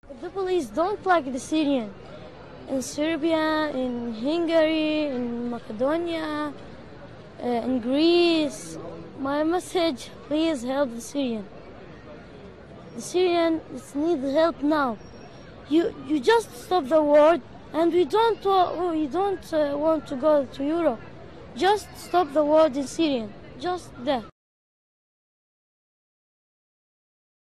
The police don't like the Syrian. In Serbia, in Hungary, in Macedonia, in Greece. My message, please help the Syrian. The Syrian needs help now. You just stop the war, and we don't want to go to Europe. Just stop the war in Syria. Just that.